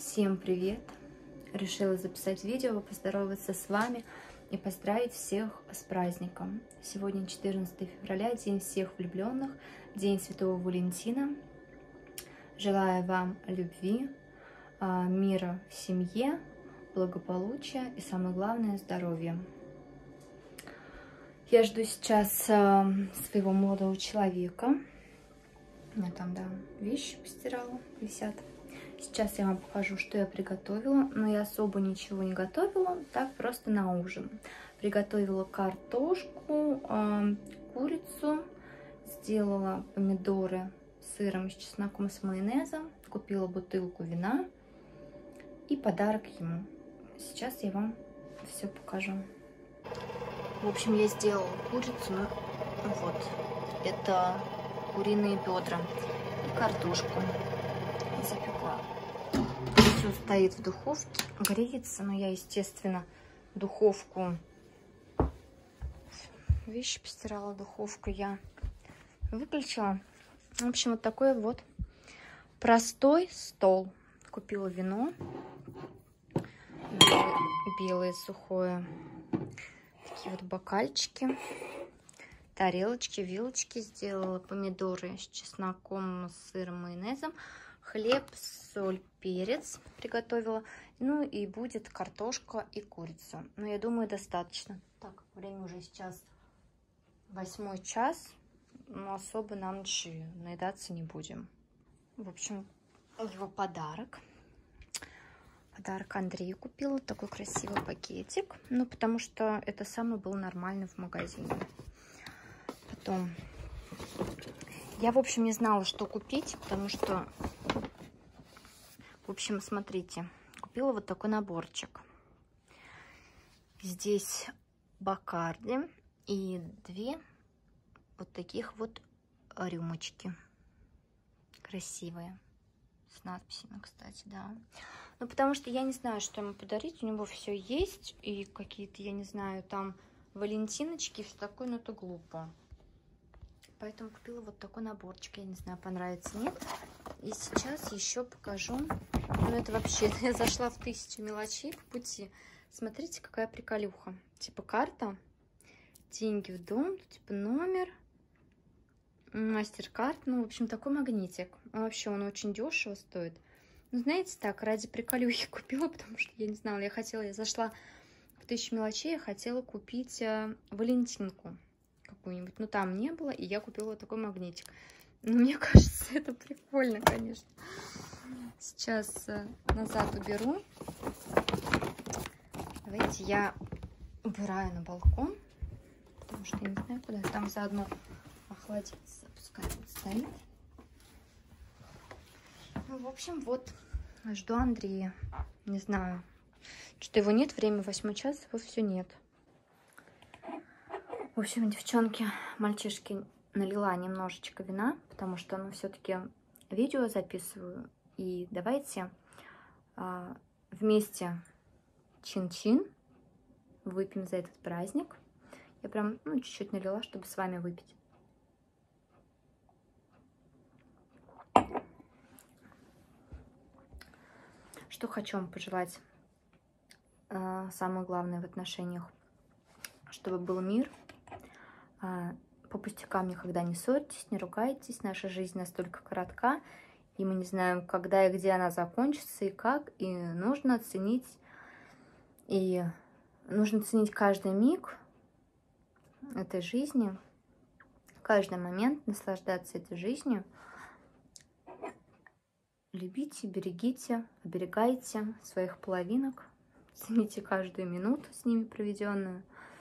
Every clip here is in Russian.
Всем привет! Решила записать видео, поздороваться с вами и поздравить всех с праздником. Сегодня 14 февраля, День всех влюбленных, День Святого Валентина. Желаю вам любви, мира в семье, благополучия и, самое главное, здоровья. Я жду сейчас своего молодого человека. Я там, да, вещи постирала, висят. Сейчас я вам покажу, что я приготовила, но я особо ничего не готовила, так просто на ужин. Приготовила картошку, курицу, сделала помидоры с сыром, с чесноком, с майонезом, купила бутылку вина и подарок ему. Сейчас я вам все покажу. В общем, я сделала курицу, вот, это куриные бедра и картошку запекла. Все стоит в духовке, греется, но я, естественно, духовку, вещи постирала, духовку я выключила. В общем, вот такой вот простой стол. Купила вино белое, сухое, такие вот бокальчики, тарелочки, вилочки сделала, помидоры с чесноком, с сыром, майонезом, хлеб, соль, перец приготовила. Ну и будет картошка и курица. Но я думаю, достаточно. Так, время уже сейчас 8 час. Но особо на ночь наедаться не будем. В общем, его подарок. Подарок Андрею купила. Такой красивый пакетик. Ну, потому что это самый был нормальный в магазине. Потом я, в общем, не знала, что купить, потому что, в общем, смотрите, купила вот такой наборчик. Здесь Бакарди и 2 вот таких вот рюмочки. Красивые. С надписями, кстати, да. Ну, потому что я не знаю, что ему подарить. У него все есть. И какие-то, я не знаю, там валентиночки, все такое, но это глупо. Поэтому купила вот такой наборчик. Я не знаю, понравится, нет. И сейчас еще покажу. Ну, это вообще, я зашла в 1000 мелочей по пути. Смотрите, какая приколюха. Типа карта, деньги в дом, типа номер, MasterCard. Ну, в общем, такой магнитик. Вообще, он очень дешево стоит. Ну, знаете, так, ради приколюхи купила, потому что я не знала. Я зашла в 1000 мелочей, я хотела купить Валентинку какую-нибудь, но там не было, и я купила вот такой магнитик. Но мне кажется, это прикольно, конечно. Сейчас назад уберу. Давайте я убираю на балкон, потому что я не знаю, куда. Там заодно охладится, пускай вот стоит. Ну, в общем, вот, жду Андрея. Не знаю, что его нет, время 8 час, его все нет. В общем, девчонки, мальчишки, налила немножечко вина, потому что, ну, все-таки видео записываю. И давайте вместе чин-чин выпьем за этот праздник. Я прям, ну, чуть-чуть налила, чтобы с вами выпить. Что хочу вам пожелать, самое главное в отношениях, чтобы был мир. По пустякам никогда не ссорьтесь, не ругайтесь. Наша жизнь настолько коротка, и мы не знаем, когда и где она закончится, и как. И нужно ценить каждый миг этой жизни, каждый момент, наслаждаться этой жизнью. Любите, берегите, оберегайте своих половинок, цените каждую минуту с ними проведенную.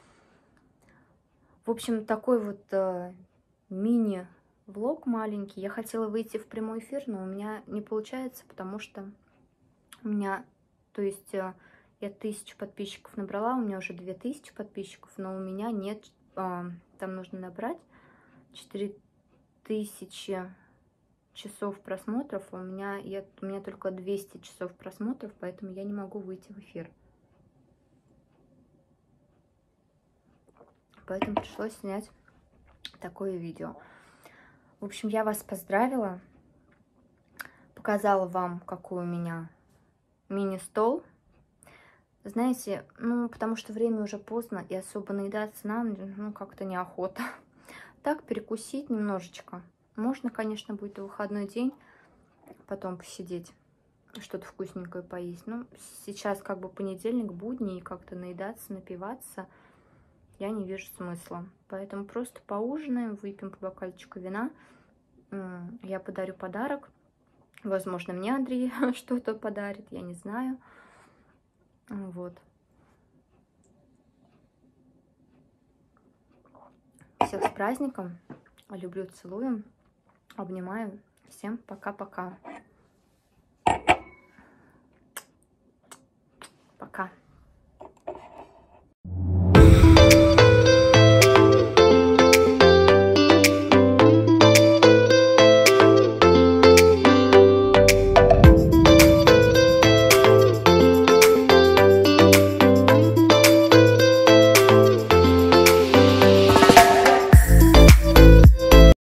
В общем, такой вот мини-влог маленький. Я хотела выйти в прямой эфир, но у меня не получается, потому что у меня, то есть я 1000 подписчиков набрала, у меня уже 2000 подписчиков, но у меня нет, там нужно набрать 4000 часов просмотров, у меня только 200 часов просмотров, поэтому я не могу выйти в эфир. Поэтому пришлось снять такое видео. В общем, я вас поздравила. Показала вам, какой у меня мини-стол. Знаете, ну, потому что время уже поздно, и особо наедаться на ночь, ну, как-то неохота. Так, перекусить немножечко. Можно, конечно, будет в выходной день потом посидеть, что-то вкусненькое поесть. Ну, сейчас как бы понедельник, будни, и как-то наедаться, напиваться я не вижу смысла. Поэтому просто поужинаем, выпьем по бокальчику вина. Я подарю подарок. Возможно, мне Андрей что-то подарит, я не знаю. Вот. Всех с праздником. Люблю, целую. Обнимаю. Всем пока-пока. Пока.